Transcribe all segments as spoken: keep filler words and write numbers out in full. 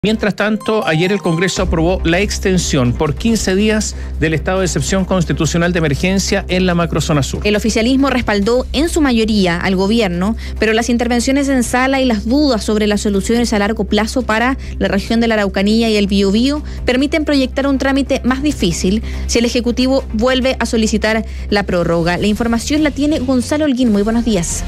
Mientras tanto, ayer el Congreso aprobó la extensión por quince días del estado de excepción constitucional de emergencia en la macrozona sur. El oficialismo respaldó en su mayoría al gobierno, pero las intervenciones en sala y las dudas sobre las soluciones a largo plazo para la región de la Araucanía y el Biobío permiten proyectar un trámite más difícil si el Ejecutivo vuelve a solicitar la prórroga. La información la tiene Gonzalo Holguín. Muy buenos días.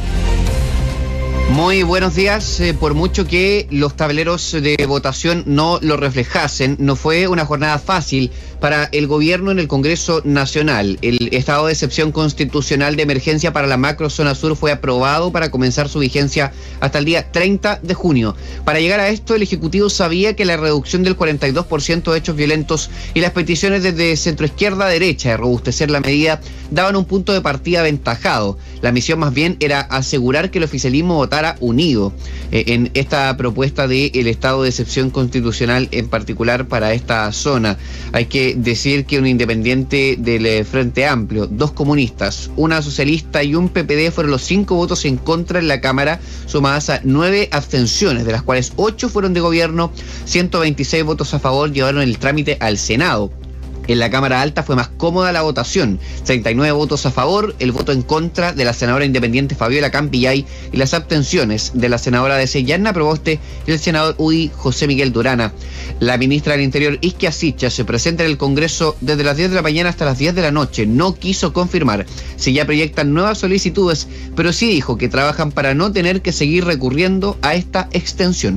Muy buenos días. Eh, por mucho que los tableros de votación no lo reflejasen, no fue una jornada fácil para el gobierno en el Congreso Nacional. El estado de excepción constitucional de emergencia para la macrozona sur fue aprobado para comenzar su vigencia hasta el día treinta de junio. Para llegar a esto, el Ejecutivo sabía que la reducción del cuarenta y dos por ciento de hechos violentos y las peticiones desde centroizquierda a derecha de robustecer la medida daban un punto de partida aventajado. La misión más bien era asegurar que el oficialismo votara unido eh, en esta propuesta del estado de excepción constitucional, en particular para esta zona. Hay que decir que un independiente del Frente Amplio, dos comunistas, una socialista y un P P D fueron los cinco votos en contra en la Cámara, sumadas a nueve abstenciones, de las cuales ocho fueron de gobierno. ciento veintiséis votos a favor llevaron el trámite al Senado. En la Cámara Alta fue más cómoda la votación, treinta y nueve votos a favor, el voto en contra de la senadora independiente Fabiola Campillay y las abstenciones de la senadora de C, Yanna Proboste, y el senador U D I, José Miguel Durana. La ministra del Interior, Isquia Sicha, se presenta en el Congreso desde las diez de la mañana hasta las diez de la noche. No quiso confirmar si ya proyectan nuevas solicitudes, pero sí dijo que trabajan para no tener que seguir recurriendo a esta extensión.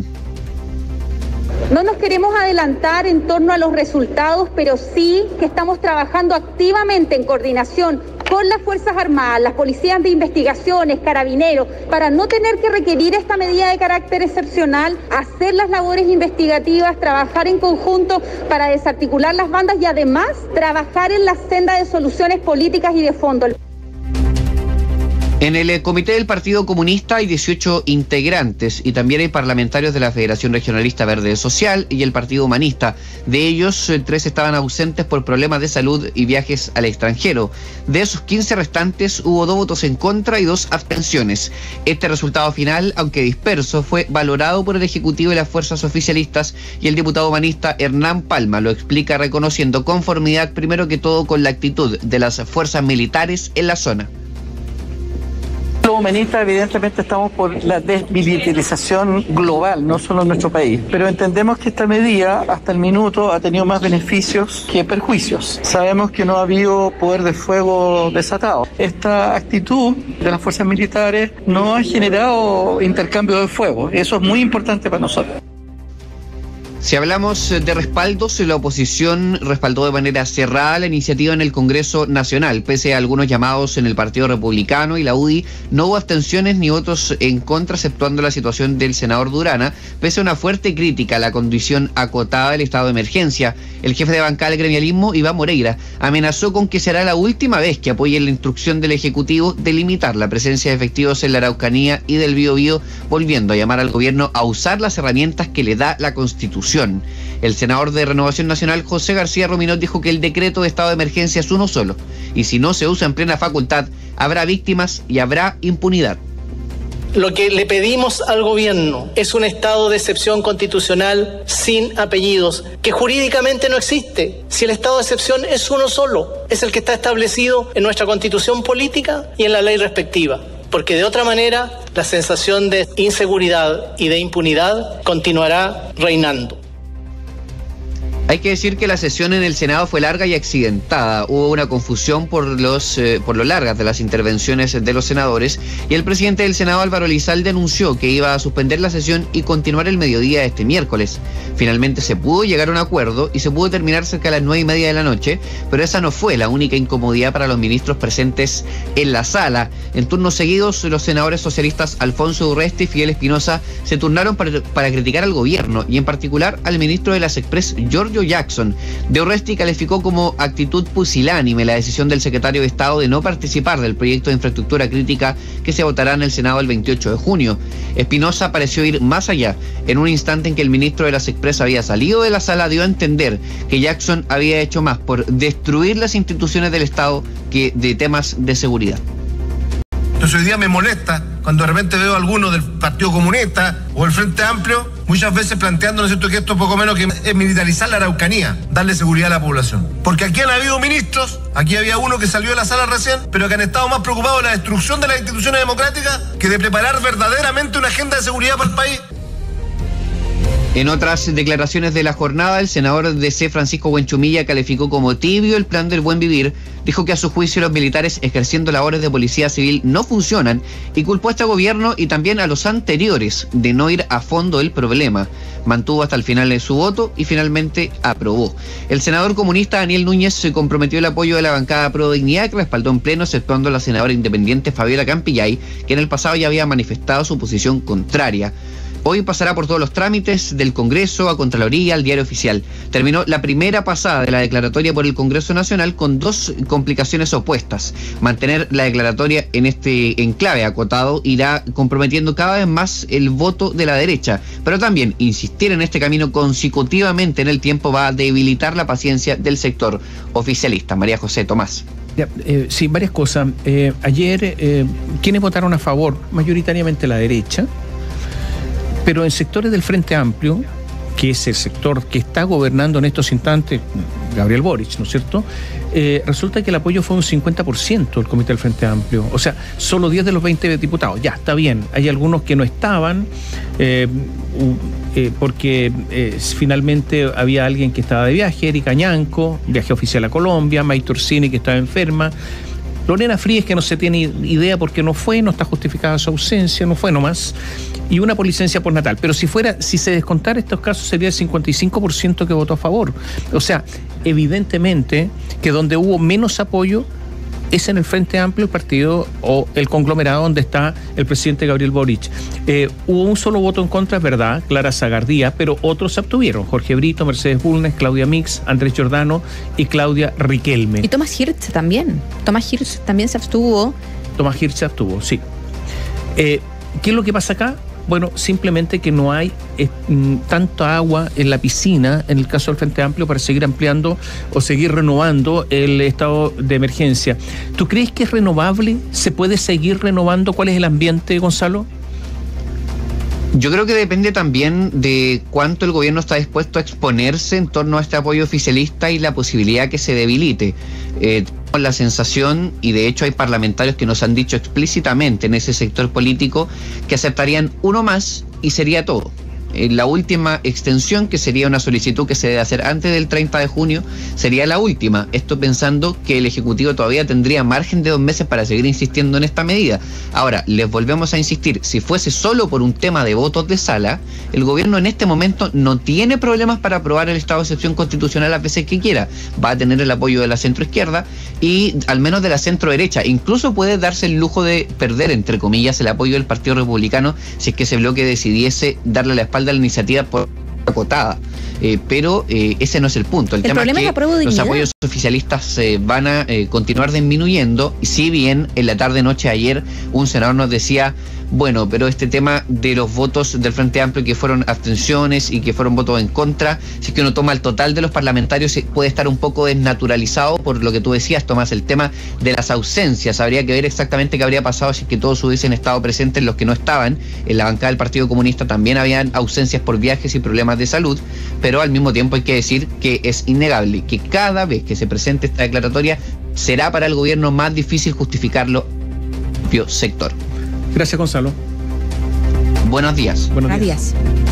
No nos queremos adelantar en torno a los resultados, pero sí que estamos trabajando activamente en coordinación con las Fuerzas Armadas, las policías de investigaciones, carabineros, para no tener que requerir esta medida de carácter excepcional, hacer las labores investigativas, trabajar en conjunto para desarticular las bandas y además trabajar en la senda de soluciones políticas y de fondo. En el comité del Partido Comunista hay dieciocho integrantes y también hay parlamentarios de la Federación Regionalista Verde Social y el Partido Humanista. De ellos, tres estaban ausentes por problemas de salud y viajes al extranjero. De esos quince restantes, hubo dos votos en contra y dos abstenciones. Este resultado final, aunque disperso, fue valorado por el Ejecutivo y las fuerzas oficialistas, y el diputado humanista Hernán Palma lo explica reconociendo conformidad primero que todo con la actitud de las fuerzas militares en la zona. Los humanistas evidentemente estamos por la desmilitarización global, no solo en nuestro país, pero entendemos que esta medida hasta el minuto ha tenido más beneficios que perjuicios. Sabemos que no ha habido poder de fuego desatado. Esta actitud de las fuerzas militares no ha generado intercambio de fuego. Eso es muy importante para nosotros. Si hablamos de respaldos, la oposición respaldó de manera cerrada la iniciativa en el Congreso Nacional. Pese a algunos llamados en el Partido Republicano y la U D I, no hubo abstenciones ni votos en contra, exceptuando la situación del senador Durana, pese a una fuerte crítica a la condición acotada del estado de emergencia. El jefe de bancada del gremialismo, Iván Moreira, amenazó con que será la última vez que apoye la instrucción del Ejecutivo de limitar la presencia de efectivos en la Araucanía y del Biobío, volviendo a llamar al gobierno a usar las herramientas que le da la Constitución. El senador de Renovación Nacional, José García Ruminot, dijo que el decreto de estado de emergencia es uno solo, y si no se usa en plena facultad, habrá víctimas y habrá impunidad. Lo que le pedimos al gobierno es un estado de excepción constitucional sin apellidos, que jurídicamente no existe. Si el estado de excepción es uno solo, es el que está establecido en nuestra constitución política y en la ley respectiva. Porque de otra manera, la sensación de inseguridad y de impunidad continuará reinando. Hay que decir que la sesión en el Senado fue larga y accidentada. Hubo una confusión por los eh, por lo largas de las intervenciones de los senadores, y el presidente del Senado, Álvaro Elizalde, anunció que iba a suspender la sesión y continuar el mediodía de este miércoles. Finalmente se pudo llegar a un acuerdo y se pudo terminar cerca de las nueve y media de la noche, pero esa no fue la única incomodidad para los ministros presentes en la sala. En turnos seguidos, los senadores socialistas Alfonso Urresti y Fidel Espinosa se turnaron para, para criticar al gobierno y en particular al ministro de las Express, Giorgio Jackson. De Urresti calificó como actitud pusilánime la decisión del secretario de Estado de no participar del proyecto de infraestructura crítica que se votará en el Senado el veintiocho de junio. Espinosa pareció ir más allá. En un instante en que el ministro de las Express había salido de la sala, dio a entender que Jackson había hecho más por destruir las instituciones del Estado que de temas de seguridad. Entonces hoy día me molesta cuando de repente veo a alguno del Partido Comunista o el Frente Amplio muchas veces planteando, ¿no es cierto?, que esto poco menos que es militarizar la Araucanía, darle seguridad a la población. Porque aquí han habido ministros, aquí había uno que salió de la sala recién, pero que han estado más preocupados de la destrucción de las instituciones democráticas que de preparar verdaderamente una agenda de seguridad para el país. En otras declaraciones de la jornada, el senador D C Francisco Buenchumilla calificó como tibio el plan del buen vivir, dijo que a su juicio los militares ejerciendo labores de policía civil no funcionan y culpó a este gobierno y también a los anteriores de no ir a fondo del problema. Mantuvo hasta el final de su voto y finalmente aprobó. El senador comunista Daniel Núñez se comprometió el apoyo de la bancada Pro Dignidad, que respaldó en pleno, exceptuando a la senadora independiente Fabiola Campillay, que en el pasado ya había manifestado su posición contraria. Hoy pasará por todos los trámites del Congreso, a Contraloría, al Diario Oficial. Terminó la primera pasada de la declaratoria por el Congreso Nacional con dos complicaciones opuestas. Mantener la declaratoria en este enclave acotado irá comprometiendo cada vez más el voto de la derecha, pero también insistir en este camino consecutivamente en el tiempo va a debilitar la paciencia del sector oficialista. María José Tomás. Ya, eh, sí, varias cosas. Eh, ayer, eh, ¿quiénes votaron a favor? Mayoritariamente la derecha. Pero en sectores del Frente Amplio, que es el sector que está gobernando en estos instantes, Gabriel Boric, ¿no es cierto?, eh, resulta que el apoyo fue un cincuenta por ciento del Comité del Frente Amplio. O sea, solo diez de los veinte diputados. Ya, está bien. Hay algunos que no estaban, eh, eh, porque eh, finalmente había alguien que estaba de viaje, Erika Ñanco, viaje oficial a Colombia, Maite Orsini, que estaba enferma, Lorena Fríes, que no se tiene idea por qué no fue, no está justificada su ausencia, no fue nomás, y una por licencia por natal. Pero si fuera, si se descontara estos casos, sería el cincuenta y cinco por ciento que votó a favor. O sea, evidentemente que donde hubo menos apoyo es en el Frente Amplio, el partido o el conglomerado donde está el presidente Gabriel Boric. Eh, hubo un solo voto en contra, es verdad, Clara Zagardía, pero otros se abstuvieron. Jorge Brito, Mercedes Bulnes, Claudia Mix, Andrés Giordano y Claudia Riquelme. Y Tomás Hirsch también. Tomás Hirsch también se abstuvo. Tomás Hirsch se abstuvo, sí. Eh, ¿Qué es lo que pasa acá? Bueno, simplemente que no hay eh, tanta agua en la piscina, en el caso del Frente Amplio, para seguir ampliando o seguir renovando el estado de emergencia. ¿Tú crees que es renovable? ¿Se puede seguir renovando? ¿Cuál es el ambiente, Gonzalo? Yo creo que depende también de cuánto el gobierno está dispuesto a exponerse en torno a este apoyo oficialista y la posibilidad que se debilite. Eh, tenemos la sensación, y de hecho hay parlamentarios que nos han dicho explícitamente en ese sector político, que aceptarían uno más y sería todo. Eh, la última extensión, que sería una solicitud que se debe hacer antes del treinta de junio, sería la última. Esto pensando que el Ejecutivo todavía tendría margen de dos meses para seguir insistiendo en esta medida. Ahora, les volvemos a insistir, si fuese solo por un tema de votos de sala, el gobierno en este momento no tiene problemas para aprobar el estado de excepción constitucional las veces que quiera. Va a tener el apoyo de la centroizquierda y al menos de la centroderecha. Incluso puede darse el lujo de perder, entre comillas, el apoyo del Partido Republicano si es que ese bloque decidiese darle la espalda a la iniciativa por acotada. Eh, pero eh, ese no es el punto. El, el tema es que es los apoyos oficialistas eh, van a eh, continuar disminuyendo, si bien en la tarde-noche ayer un senador nos decía, bueno, pero este tema de los votos del Frente Amplio que fueron abstenciones y que fueron votos en contra, si es que uno toma el total de los parlamentarios puede estar un poco desnaturalizado por lo que tú decías, Tomás, el tema de las ausencias. Habría que ver exactamente qué habría pasado si es que todos hubiesen estado presentes los que no estaban. En la bancada del Partido Comunista también habían ausencias por viajes y problemas de salud, pero al mismo tiempo hay que decir que es innegable que cada vez que se presente esta declaratoria será para el gobierno más difícil justificarlo en el propio sector. Gracias, Gonzalo. Buenos días. Buenos días. Gracias.